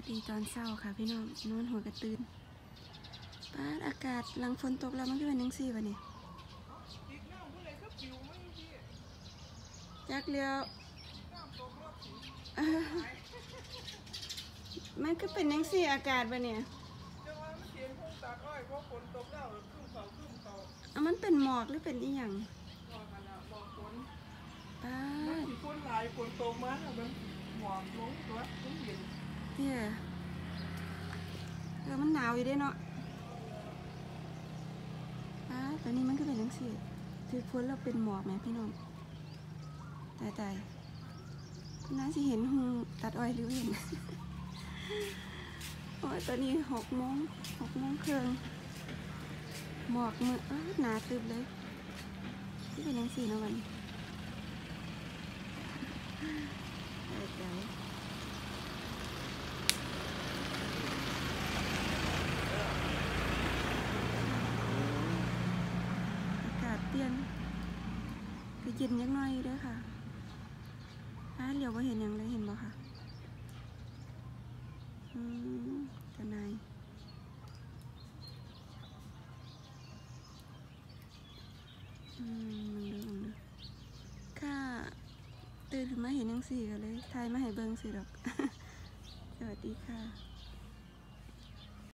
ดีตอนเช้าค่ะพี่น้องนอนหัวกระตือนป้าอากาศหลังฝนตกแล้วมันก็เป็นยังซี่วะเนี่ยจักเลียวมันก็เป็นยังซี่อากาศวะเนี่ยมันเป็นหมอกหรือเป็นอีหยังป้าฝนหลายฝนตกมามันหมอกลงตัวเย็นเนี่ยมันหนาวอยู่ด้วยเนาะตอนนี้มันก็เป็นยังซี่ถือฝนเราเป็นหมอกไหมพี่น้องตายน่าจะเห็นหูตัดอ้อยหรือเห็นโอ้ยตอนนี้6 โมงครึ่งหมอกมือหนาตึบเลยที่เป็นยังซี่เนาะวันอากาศเปลี่ยนก็เย็นยักหน่อยเด้อค่ะเหลียวว่าเห็นยังเลยเห็นบ่ค่ะทนายมึงดูค่ะตื่นขึ้นมาเห็นยังสี่กันเลยทายมาให้เบิ้งสิดอก สวัสดีค่ะ